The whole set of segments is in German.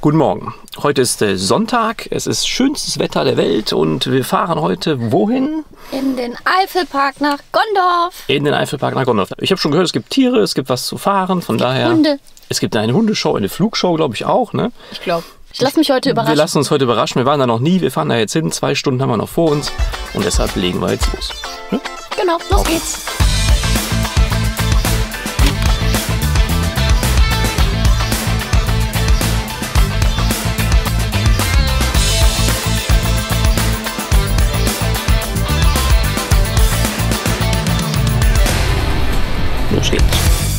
Guten Morgen. Heute ist Sonntag, es ist schönstes Wetter der Welt und wir fahren heute wohin? In den Eifelpark nach Gondorf. In den Eifelpark nach Gondorf. Ich habe schon gehört, es gibt Tiere, es gibt was zu fahren, von daher... Hunde. Es gibt eine Hundeshow, eine Flugshow, glaube ich auch, ne? Ich glaube. Ich lasse mich heute überraschen. Wir lassen uns heute überraschen, wir waren da noch nie, wir fahren da jetzt hin, 2 Stunden haben wir noch vor uns und deshalb legen wir jetzt los. Ne? Genau, los geht's. Los geht's.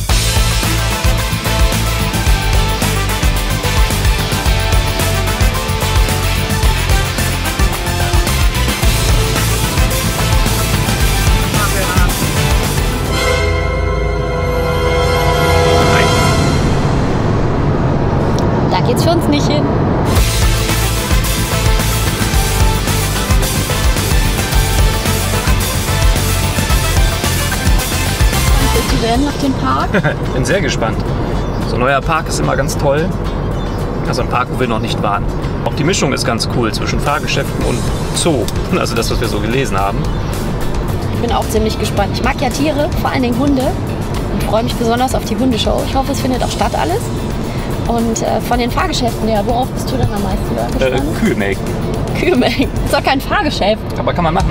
Da geht's für uns nicht hin. Wir werden nach dem Park. Ich bin sehr gespannt. So ein neuer Park ist immer ganz toll. Also ein Park, wo wir noch nicht waren. Auch die Mischung ist ganz cool zwischen Fahrgeschäften und Zoo. Also das, was wir so gelesen haben. Ich bin auch ziemlich gespannt. Ich mag ja Tiere, vor allen Dingen Hunde. Und freue mich besonders auf die Hundeshow. Ich hoffe, es findet auch statt alles. Und von den Fahrgeschäften her, worauf bist du denn am meisten gespannt? Kühe melken. Kühe melken. Ist doch kein Fahrgeschäft. Aber kann man machen.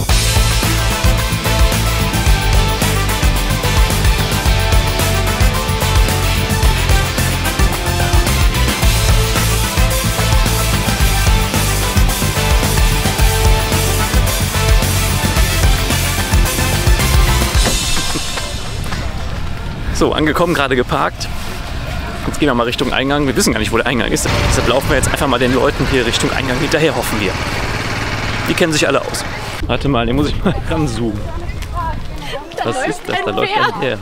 So, angekommen, gerade geparkt. Jetzt gehen wir mal Richtung Eingang. Wir wissen gar nicht, wo der Eingang ist. Deshalb laufen wir jetzt einfach mal den Leuten hier Richtung Eingang hinterher, hoffen wir. Die kennen sich alle aus. Warte mal, hier muss ich mal ranzoomen. Was ist das? Da läuft ein Bär.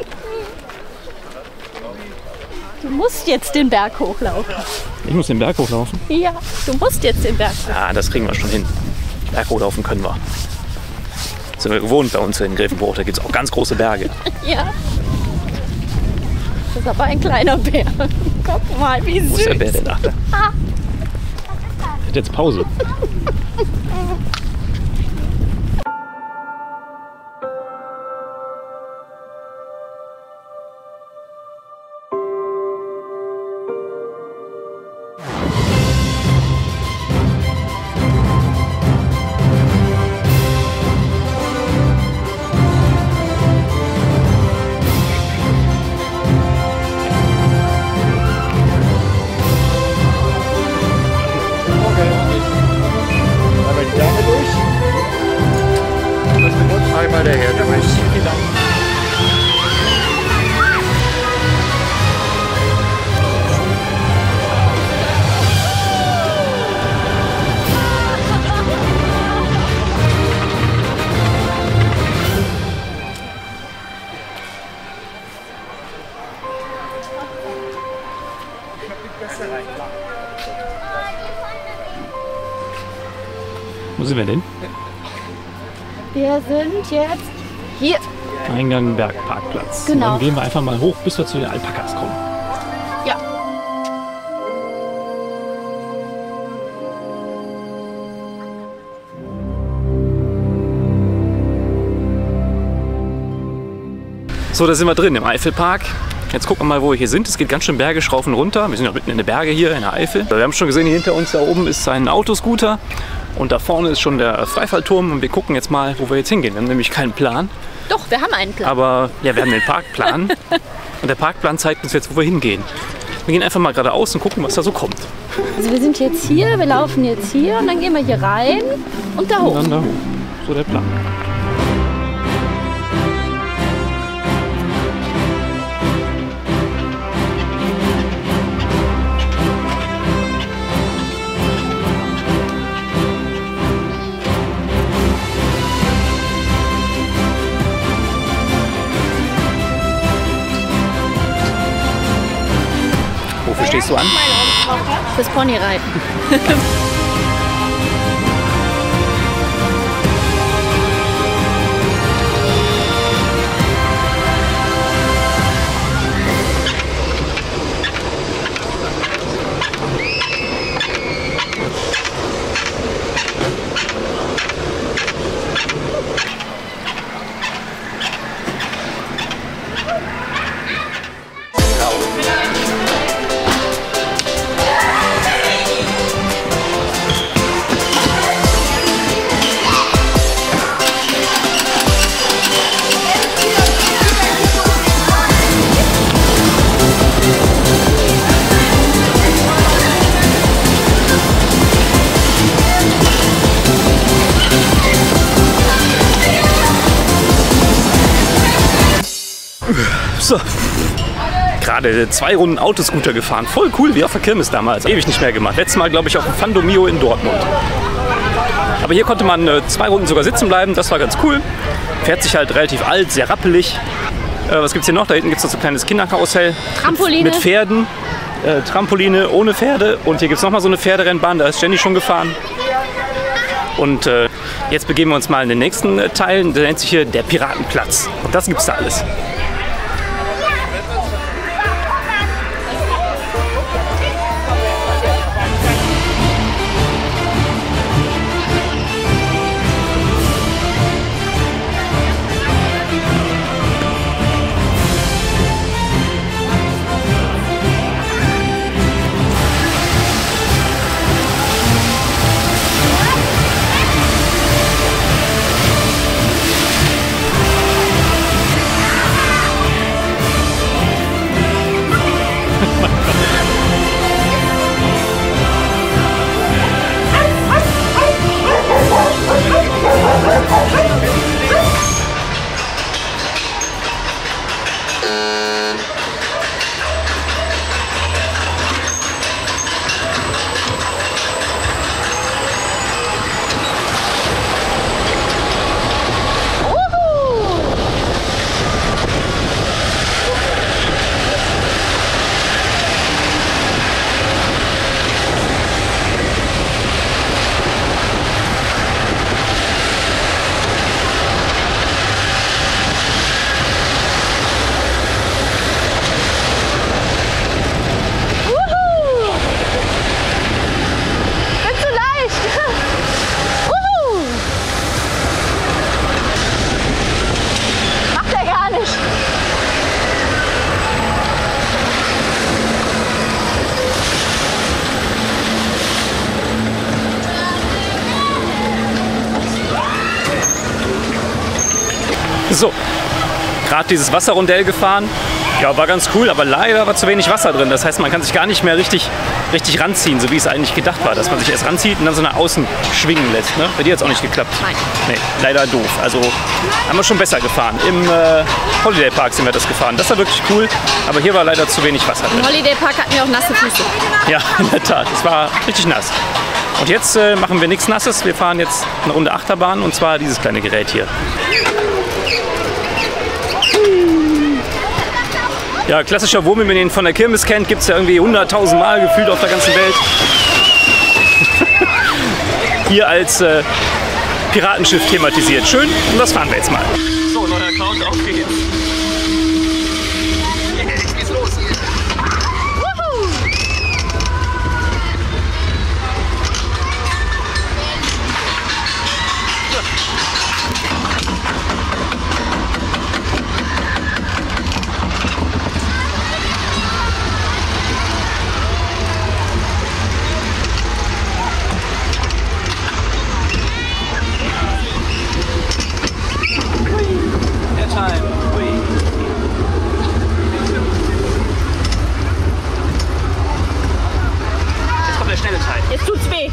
Du musst jetzt den Berg hochlaufen. Ich muss den Berg hochlaufen? Ja, du musst jetzt den Berg hochlaufen. Ja, das kriegen wir schon hin. Berg hochlaufen können wir. Das sind wir gewohnt bei uns in Grevenbroich. Da gibt es auch ganz große Berge. Ja. Das ist aber ein kleiner Bär. Guck mal, wie süß. Wo ist der Bär denn? Ach, da. Hat jetzt Pause. Einmal der Herr durch. Wo sind wir denn? Wir sind jetzt hier. Eingang Bergparkplatz. Genau. Und dann gehen wir einfach mal hoch, bis wir zu den Alpakas kommen. Ja. So, da sind wir drin im Eifelpark. Jetzt gucken wir mal, wo wir hier sind. Es geht ganz schön bergisch rauf und runter. Wir sind ja mitten in den Bergen hier in der Eifel. Wir haben schon gesehen, hier hinter uns da oben ist ein Autoscooter. Und da vorne ist schon der Freifallturm. Und wir gucken jetzt mal, wo wir jetzt hingehen. Wir haben nämlich keinen Plan. Doch, wir haben einen Plan. Aber ja, wir haben den Parkplan. Und der Parkplan zeigt uns jetzt, wo wir hingehen. Wir gehen einfach mal geradeaus und gucken, was da so kommt. Also wir sind jetzt hier, wir laufen jetzt hier und dann gehen wir hier rein und da hoch. Und dann da hoch. So der Plan. Wofür stehst du an? Fürs Ponyreiten. So. Gerade 2 Runden Autoscooter gefahren. Voll cool, wie auf der Kirmes damals. Ewig nicht mehr gemacht. Letztes Mal, glaube ich, auf dem Fandomio in Dortmund. Aber hier konnte man 2 Runden sogar sitzen bleiben. Das war ganz cool. Fährt sich halt relativ alt, sehr rappelig. Was gibt es hier noch? Da hinten gibt es noch so ein kleines Kinderkarussell. Trampoline. Mit Pferden. Trampoline ohne Pferde. Und hier gibt es nochmal so eine Pferderennbahn. Da ist Jenny schon gefahren. Und jetzt begeben wir uns mal in den nächsten Teil. Der nennt sich hier der Piratenplatz. Und das gibt es da alles. So, gerade dieses Wasserrondell gefahren. Ja, war ganz cool, aber leider war zu wenig Wasser drin. Das heißt, man kann sich gar nicht mehr richtig ranziehen, so wie es eigentlich gedacht war. Dass man sich erst ranzieht und dann so nach außen schwingen lässt. Ne? Bei dir hat es auch nicht geklappt. Nein. Nee, leider doof. Also haben wir schon besser gefahren. Im Holiday Park sind wir das gefahren. Das war wirklich cool, aber hier war leider zu wenig Wasser drin. Im Holiday Park hatten wir auch nasse Füße. Ja, in der Tat. Es war richtig nass. Und jetzt machen wir nichts Nasses. Wir fahren jetzt eine Runde Achterbahn und zwar dieses kleine Gerät hier. Ja, klassischer Wurm, wie man ihn von der Kirmes kennt, gibt es ja irgendwie 100.000 Mal gefühlt auf der ganzen Welt. Hier als Piratenschiff thematisiert. Schön, und das fahren wir jetzt mal. So, neuer Account, auf geht's. Jetzt geht's los hier. Jetzt tut's weh.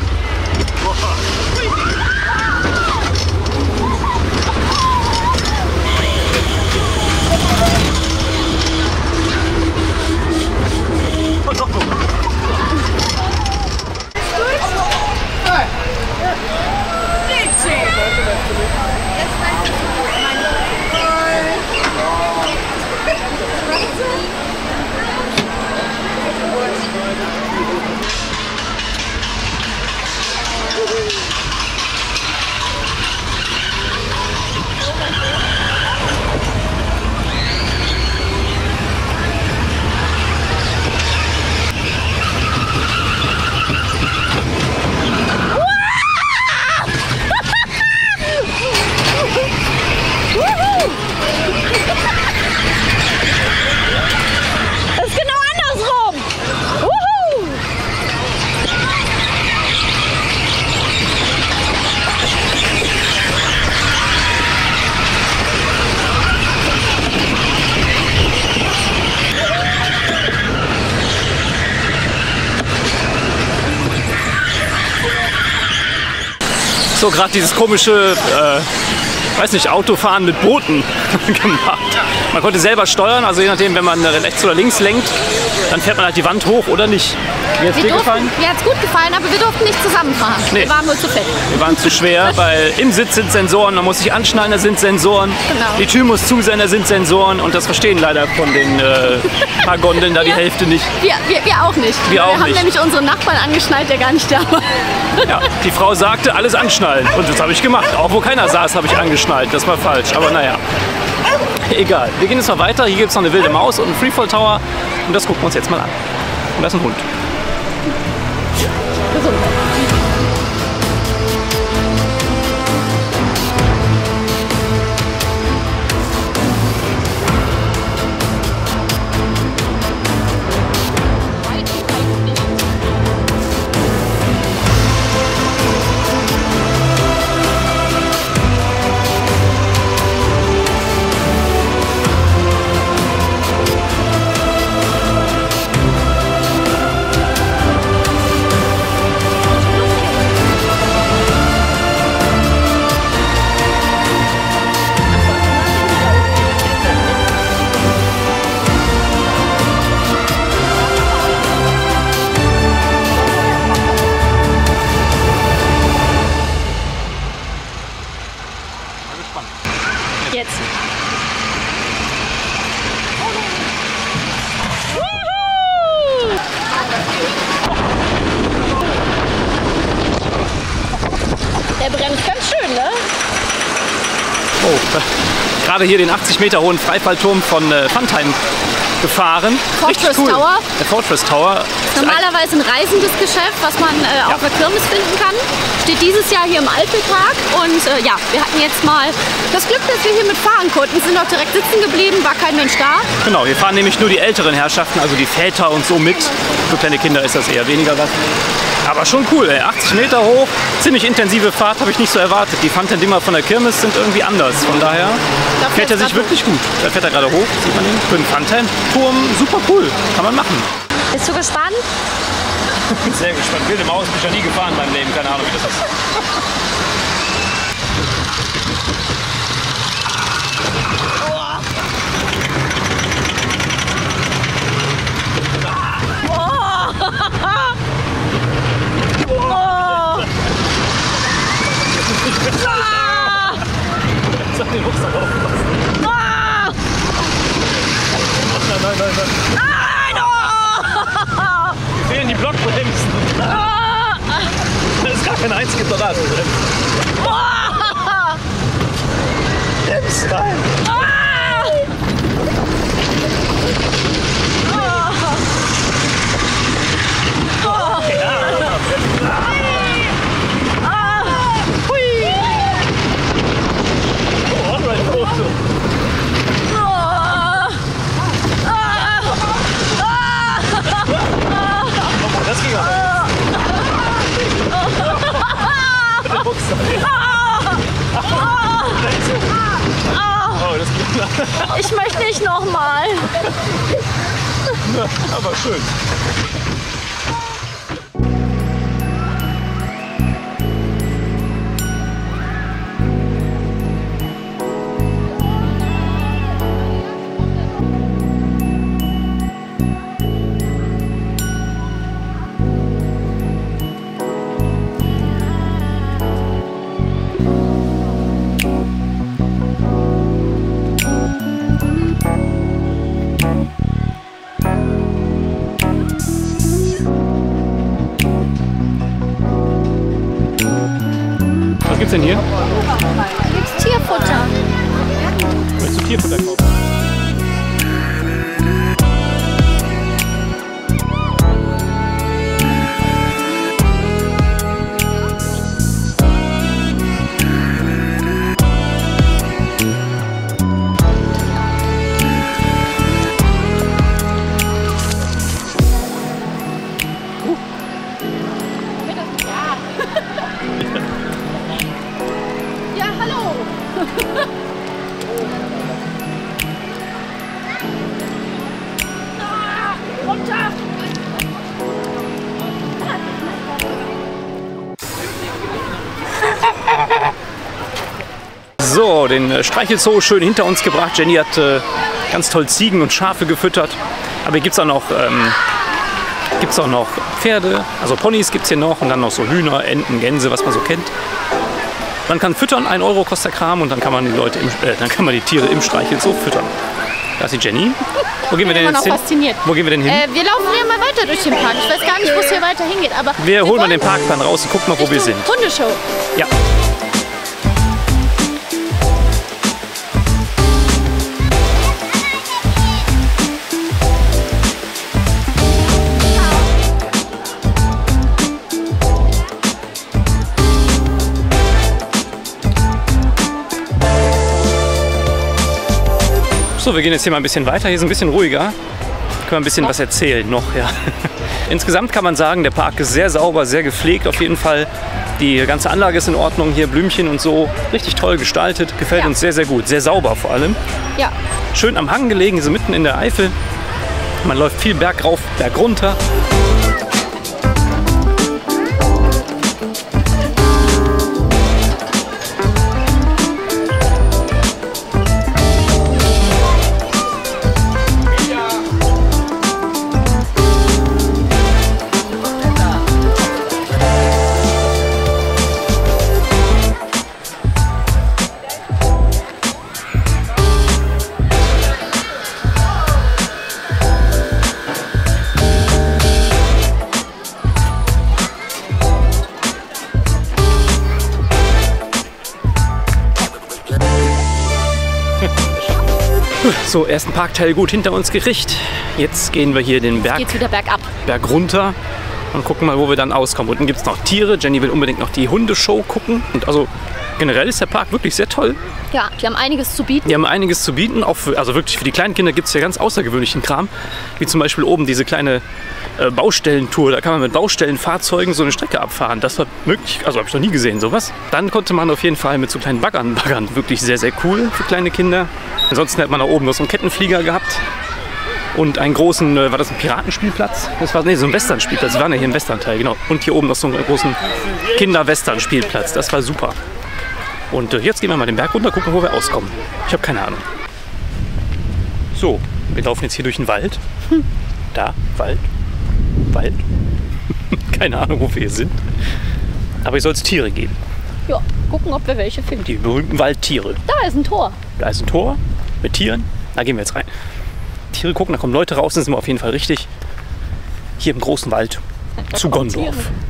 So, gerade dieses komische weiß nicht, Autofahren mit Booten gemacht. Man konnte selber steuern, also je nachdem, wenn man rechts oder links lenkt, dann fährt man halt die Wand hoch oder nicht. Wie hat's dir gefallen? Mir hat es gut gefallen, aber wir durften nicht zusammenfahren. Nee. Wir waren wohl zu fett. Wir waren zu schwer, weil im Sitz sind Sensoren, man muss sich anschnallen, da sind Sensoren. Genau. Die Tür muss zu sein, da sind Sensoren und das verstehen leider von den paar Gondeln da die Hälfte nicht. Wir auch nicht. Wir auch haben nicht. nämlich unseren Nachbarn angeschnallt, der gar nicht da war. Ja, die Frau sagte, alles anschnallen und das habe ich gemacht. Auch wo keiner saß, habe ich angeschnallt. Das war falsch, aber naja. Egal, wir gehen jetzt mal weiter. Hier gibt es noch eine wilde Maus und einen Freefall Tower und das gucken wir uns jetzt mal an. Und da ist ein Hund. Jetzt. Der bremst ganz schön, ne? Oh, gerade hier den 80 Meter hohen Freifallturm von Funtime gefahren. Fortress Richtig cool. Tower. Der Fortress Tower. Normalerweise ein reisendes Geschäft, was man auf der Kirmes finden kann. Steht dieses Jahr hier im Alpenpark und ja, wir hatten jetzt mal das Glück, dass wir hier mitfahren konnten. Sind auch direkt sitzen geblieben, war kein Mensch da. Genau, wir fahren nämlich nur die älteren Herrschaften, also die Väter und so mit. Für kleine Kinder ist das eher weniger was. Aber schon cool, ey. 80 Meter hoch, ziemlich intensive Fahrt, habe ich nicht so erwartet. Die Funtime-Dinger von der Kirmes sind irgendwie anders. Von daher fährt er sich wirklich gut. Da fährt er gerade hoch, sieht man ihn. Für den Funtime-Turm super cool, kann man machen. Bist du gespannt? Ich bin sehr gespannt. Wilde Maus bin ich noch nie gefahren in meinem Leben, keine Ahnung, wie das ist. Sag den Rucksack aufpassen. Nein. Nein! Mir fehlen die Blockbremsen. Da ist gar kein einziges da drin. Bremst rein. Das ging aber. Der Rucksack. Oh, das geht. Ich möchte nicht nochmal. Aber schön. Was gibt's denn hier? Gibt's Tierfutter? Willst du Tierfutter kaufen? Ja, hallo. genau, den Streichelzoo schön hinter uns gebracht. Jenny hat ganz toll Ziegen und Schafe gefüttert. Aber hier gibt es auch noch Pferde, also Ponys gibt es hier noch und dann noch so Hühner, Enten, Gänse, was man so kennt. Man kann füttern, 1 Euro kostet der Kram und dann kann man die Tiere im Streichelzoo füttern. Da ist die Jenny. Wo gehen wir denn jetzt hin? Wo gehen wir denn hin? Wir laufen hier mal weiter durch den Park. Ich weiß gar nicht, wo es hier weiter hingeht. Aber wir holen mal den Parkplan raus und gucken mal, wo wir sind. Hundeshow. Ja. So, wir gehen jetzt hier mal ein bisschen weiter. Hier ist ein bisschen ruhiger. Können wir ein bisschen was erzählen noch, ja. Insgesamt kann man sagen, der Park ist sehr sauber, sehr gepflegt auf jeden Fall. Die ganze Anlage ist in Ordnung, hier Blümchen und so. Richtig toll gestaltet, gefällt uns sehr, sehr gut. Sehr sauber vor allem. Ja. Schön am Hang gelegen, so mitten in der Eifel. Man läuft viel Berg rauf, Berg runter. So, ersten Parkteil gut hinter uns gekriegt. Jetzt gehen wir hier den Berg, geht's wieder bergab. Berg runter und gucken mal, wo wir dann auskommen. Unten gibt es noch Tiere. Jenny will unbedingt noch die Hundeshow gucken. Und also generell ist der Park wirklich sehr toll. Ja, die haben einiges zu bieten. Die haben einiges zu bieten. Auch für, also wirklich für die kleinen Kinder gibt es ja ganz außergewöhnlichen Kram. Wie zum Beispiel oben diese kleine Baustellentour. Da kann man mit Baustellenfahrzeugen so eine Strecke abfahren. Das war möglich, also habe ich noch nie gesehen, sowas. Dann konnte man auf jeden Fall mit so kleinen Baggern. Wirklich sehr, sehr cool für kleine Kinder. Ansonsten hat man da oben noch so einen Kettenflieger gehabt. Und einen großen, war das ein Piratenspielplatz? Das war, nee, so ein Westernspielplatz. Wir waren ja hier im Westernteil, genau. Und hier oben noch so einen großen Kinder-Western-Spielplatz. Das war super. Und jetzt gehen wir mal den Berg runter, gucken, wo wir auskommen. Ich habe keine Ahnung. So, wir laufen jetzt hier durch den Wald. Da, Wald. Wald. Keine Ahnung, wo wir hier sind. Aber hier soll es Tiere geben. Ja, gucken, ob wir welche finden. Die berühmten Waldtiere. Da ist ein Tor. Da ist ein Tor mit Tieren. Da gehen wir jetzt rein. Tiere gucken, da kommen Leute raus, dann sind wir auf jeden Fall richtig. Hier im großen Wald zu Gondorf.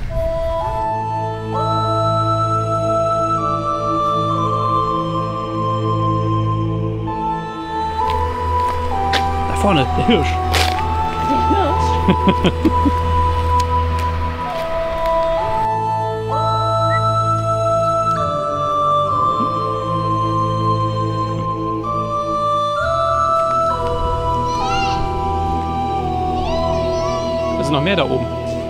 Da vorne, der Hirsch. Der Hirsch? Da sind noch mehr da oben.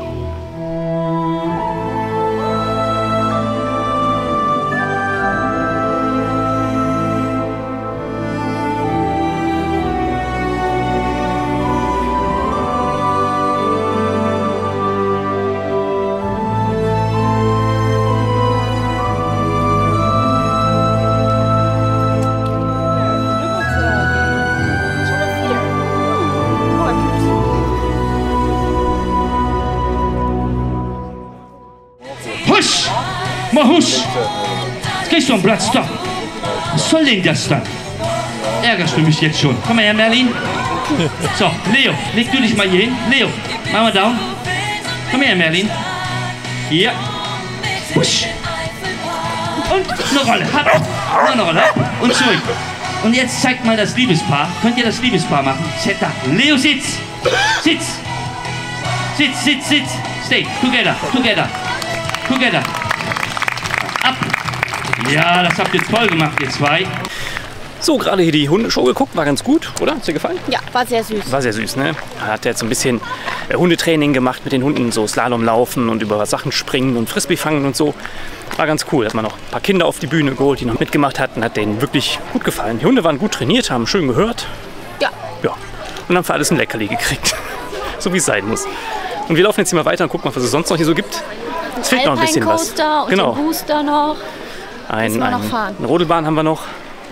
Husch! Mal husch! Jetzt kriegst du einen Blatt, stopp! Was soll denn das dann? Ärgerst du mich jetzt schon? Komm mal her, Merlin. So, Leo, leg du dich mal hier hin. Leo, mach mal down. Komm her, Merlin. Ja. Husch! Und eine Rolle. Hopp. Noch eine Rolle. Hopp. Und zurück. Und jetzt zeigt mal das Liebespaar. Könnt ihr das Liebespaar machen? Zeta. Leo, sitz! Sitz! Sitz, sitz, sitz! Stay. Together, together. Together. Ab. Ja, das habt ihr toll gemacht, ihr zwei. So, gerade hier die Hundeshow geguckt, war ganz gut, oder? Hat's dir gefallen? Ja, war sehr süß. War sehr süß, ne? Hat jetzt so ein bisschen Hundetraining gemacht mit den Hunden, so Slalom laufen und über Sachen springen und Frisbee fangen und so. War ganz cool. Hat man noch ein paar Kinder auf die Bühne geholt, die noch mitgemacht hatten. Hat denen wirklich gut gefallen. Die Hunde waren gut trainiert, haben schön gehört. Ja. Ja. Und haben für alles ein Leckerli gekriegt. So wie es sein muss. Und wir laufen jetzt hier mal weiter und gucken, was es sonst noch hier so gibt. Es fehlt noch ein bisschen was. Und genau. den Booster noch. Eine Rodelbahn haben wir noch.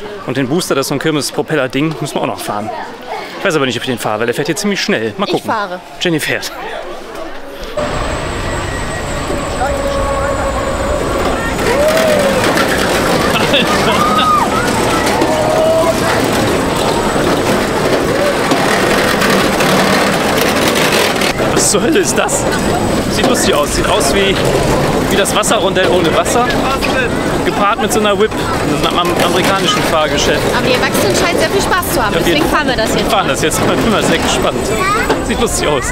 Und den Booster, das ist so ein Kirmes-Propeller-Ding, müssen wir auch noch fahren. Ich weiß aber nicht, ob ich den fahre, weil der fährt hier ziemlich schnell. Mal gucken. Ich fahre. Jenny fährt. Was zur Hölle ist das? Sieht lustig aus. Sieht aus wie das Wasserrondell ohne Wasser. Gepaart mit so einer Whip, einem amerikanischen Fahrgeschäft. Aber die Erwachsenen scheinen sehr viel Spaß zu haben, deswegen fahren wir das jetzt. Wir fahren das jetzt. Ich bin mal sehr gespannt. Sieht lustig aus.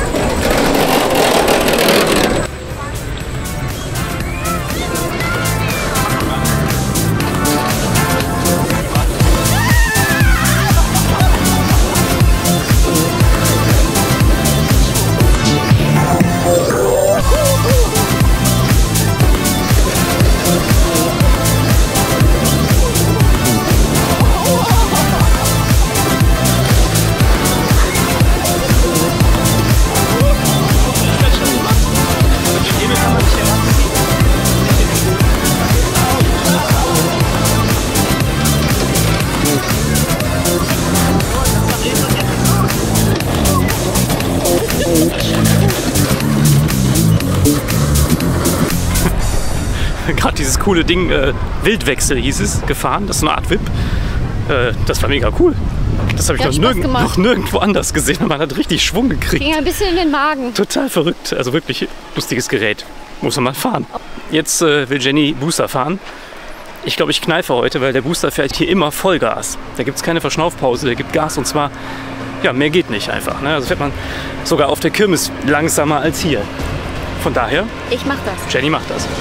Gerade dieses coole Ding, Wildwechsel hieß es, gefahren. Das ist eine Art Whip. Das war mega cool. Das habe ich noch nirgendwo anders gesehen. Man hat richtig Schwung gekriegt. Ging ein bisschen in den Magen. Total verrückt. Also wirklich lustiges Gerät. Muss man mal fahren. Jetzt will Jenny Booster fahren. Ich glaube, ich kneife heute, weil der Booster fährt hier immer Vollgas. Da gibt es keine Verschnaufpause, der gibt Gas und zwar, ja, mehr geht nicht einfach. Ne? Also fährt man sogar auf der Kirmes langsamer als hier. Von daher, Ich mach das. Jenny macht das.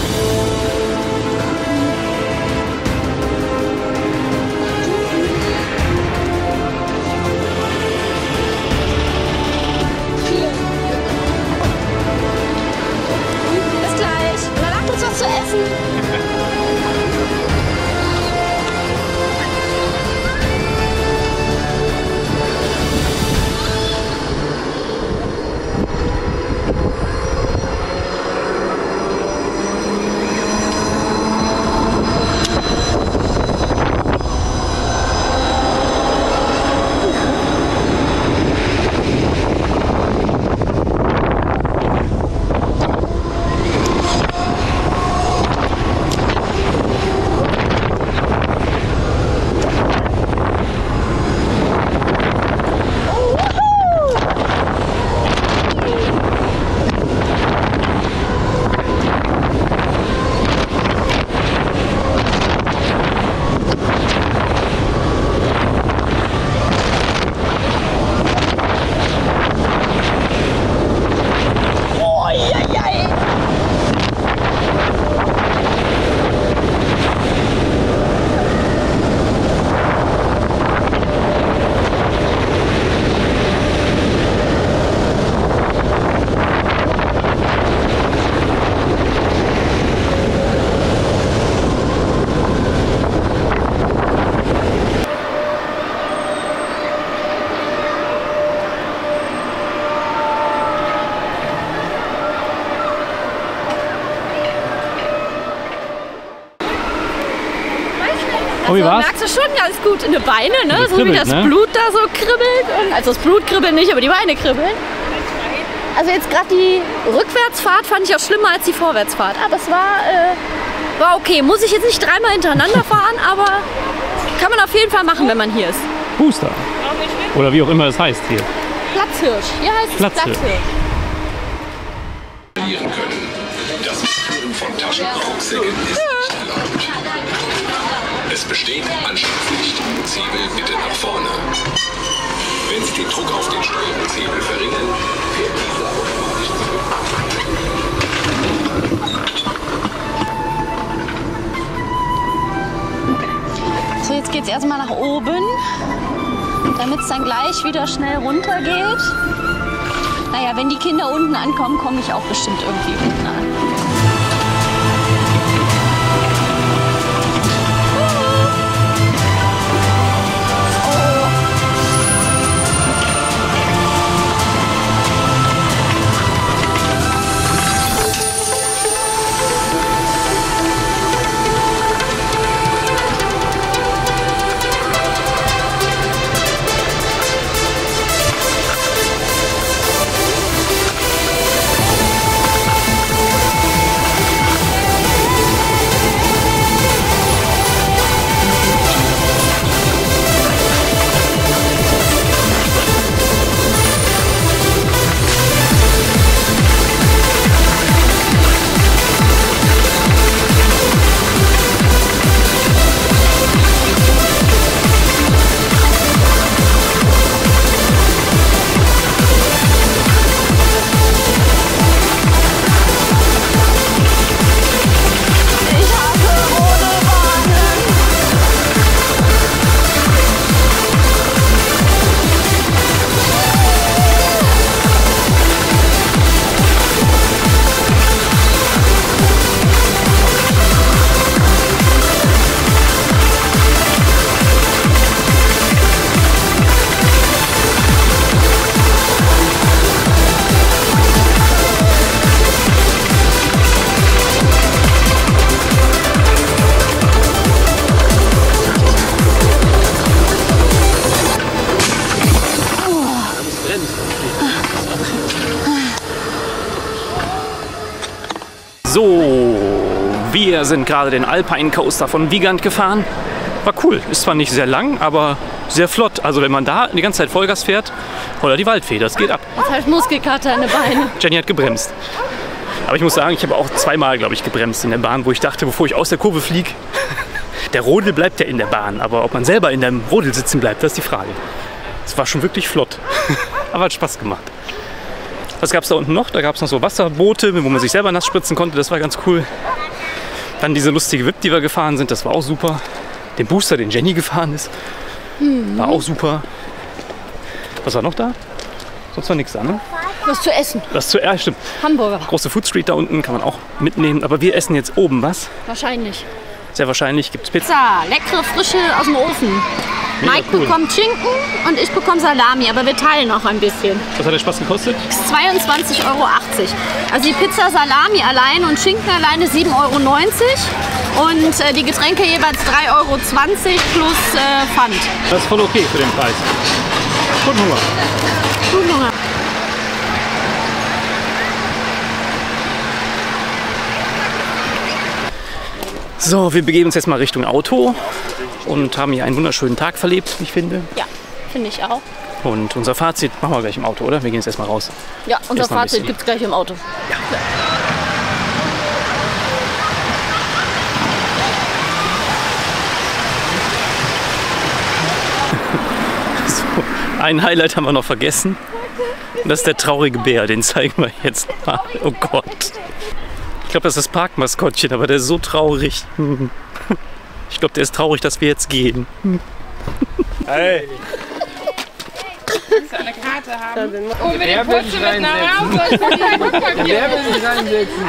Bis gleich. Und dann macht uns was zu essen. Oh, wie war's? Merkst du schon ganz gut in die Beine, ne? Das So wie kribbelt, das ne? Blut da so kribbelt. Also das Blut kribbelt nicht, aber die Beine kribbeln. Also jetzt gerade die Rückwärtsfahrt fand ich auch schlimmer als die Vorwärtsfahrt. Aber es war okay. Muss ich jetzt nicht dreimal hintereinander fahren, aber kann man auf jeden Fall machen, wenn man hier ist. Booster. Oder wie auch immer es heißt hier. Platzhirsch. Hier heißt es Platzhirsch. Können. Das Führen von Taschenrucksäcken ist nicht erlaubt. Es besteht Anschnallpflicht. Zwiebel bitte nach vorne. Wenn Sie den Druck auf den Steuerungshebel verringern, fährt dieser automatisch zurück. So, jetzt geht es erstmal nach oben, damit es dann gleich wieder schnell runter geht. Naja, wenn die Kinder unten ankommen, komme ich auch bestimmt irgendwie unten an. So, wir sind gerade den Alpine Coaster von Vigant gefahren. War cool. Ist zwar nicht sehr lang, aber sehr flott. Also wenn man da die ganze Zeit Vollgas fährt, oder die Waldfee, das geht ab. Jetzt habe ich Muskelkater in den Beinen. Jenny hat gebremst. Aber ich muss sagen, ich habe auch zweimal, glaube ich, gebremst in der Bahn, wo ich dachte, bevor ich aus der Kurve fliege, der Rodel bleibt ja in der Bahn. Aber ob man selber in dem Rodel sitzen bleibt, das ist die Frage. Es war schon wirklich flott. Aber hat Spaß gemacht. Was gab es da unten noch? Da gab es noch so Wasserboote, wo man sich selber nass spritzen konnte. Das war ganz cool. Dann diese lustige VIP, die wir gefahren sind. Das war auch super. Den Booster, den Jenny gefahren ist, war auch super. Was war noch da? Sonst war nichts da, ne? Was zu essen. Was zu essen, stimmt. Hamburger. Große Food Street da unten kann man auch mitnehmen. Aber wir essen jetzt oben was. Wahrscheinlich. Sehr wahrscheinlich gibt es Pizza. Pizza, leckere, frische aus dem Ofen. Mega Mike cool. bekommt Schinken und ich bekomme Salami, aber wir teilen auch ein bisschen. Was hat der Spaß gekostet? 22,80 €. Also die Pizza Salami allein und Schinken alleine 7,90 € und die Getränke jeweils 3,20 € plus Pfand. Das ist voll okay für den Preis. Guten Hunger. Guten Hunger. So, wir begeben uns jetzt mal Richtung Auto und haben hier einen wunderschönen Tag verlebt, wie ich finde. Ja, finde ich auch. Und unser Fazit machen wir gleich im Auto, oder? Wir gehen jetzt erstmal raus. Ja, unser Ist noch ein Fazit bisschen. gibt es gleich im Auto. So, ein Highlight haben wir noch vergessen. Und das ist der traurige Bär, den zeigen wir jetzt mal. Oh Gott. Ich glaube, das ist das Parkmaskottchen, aber der ist so traurig. Ich glaube, der ist traurig, dass wir jetzt gehen. Hey. Willst du eine Karte haben? Unbedingt Putze mit nach Hause. Wer will sich reinsetzen?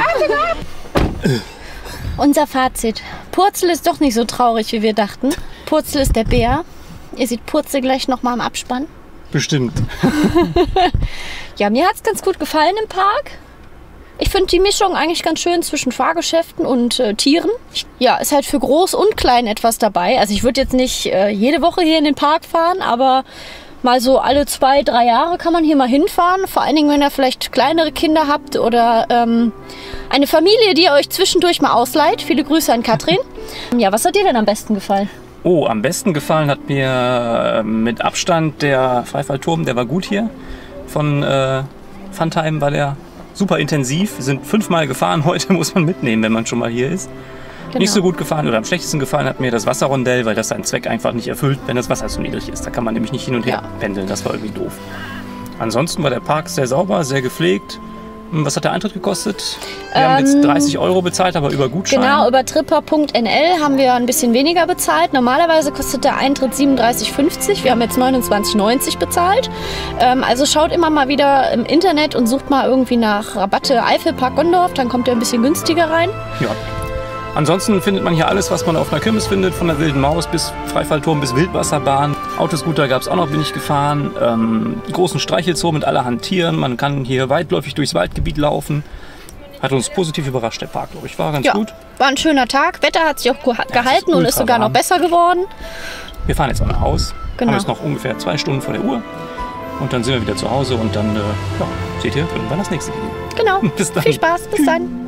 Unser Fazit. Purzel ist doch nicht so traurig, wie wir dachten. Purzel ist der Bär. Ihr seht Purzel gleich noch mal im Abspann. Bestimmt. Ja, mir hat es ganz gut gefallen im Park. Ich finde die Mischung eigentlich ganz schön zwischen Fahrgeschäften und Tieren. Ja, ist halt für groß und klein etwas dabei. Also ich würde jetzt nicht jede Woche hier in den Park fahren, aber mal so alle 2-3 Jahre kann man hier mal hinfahren. Vor allen Dingen, wenn ihr vielleicht kleinere Kinder habt oder eine Familie, die ihr euch zwischendurch mal ausleiht. Viele Grüße an Katrin. Ja, was hat dir denn am besten gefallen? Oh, am besten gefallen hat mir mit Abstand der Freifallturm. Der war gut hier. Von Funtime war der super intensiv. Wir sind 5-mal gefahren heute, muss man mitnehmen, wenn man schon mal hier ist. Genau. Nicht so gut gefallen oder am schlechtesten gefallen hat mir das Wasserrondell, weil das seinen Zweck einfach nicht erfüllt, wenn das Wasser zu niedrig ist. Da kann man nämlich nicht hin und her pendeln. Das war irgendwie doof. Ansonsten war der Park sehr sauber, sehr gepflegt. Was hat der Eintritt gekostet? Wir haben jetzt 30 € bezahlt, aber über Gutschein. Genau, über tripper.nl haben wir ein bisschen weniger bezahlt. Normalerweise kostet der Eintritt 37,50. Wir haben jetzt 29,90 bezahlt. Also schaut immer mal wieder im Internet und sucht mal irgendwie nach Rabatte Eifelpark Gondorf. Dann kommt ihr ein bisschen günstiger rein. Ja. Ansonsten findet man hier alles, was man auf einer Kirmes findet, von der Wilden Maus bis Freifallturm bis Wildwasserbahn. Autoscooter gab es auch noch, bin ich gefahren. Großen Streichelzoo mit allerhand Tieren. Man kann hier weitläufig durchs Waldgebiet laufen. Hat uns positiv überrascht, der Park, glaube ich. War ganz gut. War ein schöner Tag. Wetter hat sich auch gehalten und ist sogar noch besser geworden. Wir fahren jetzt auch nach Haus. Genau. Haben jetzt noch ungefähr 2 Stunden vor der Uhr. Und dann sind wir wieder zu Hause und dann seht ihr, irgendwann das nächste Video. Genau. Bis dann. Viel Spaß. Bis dann.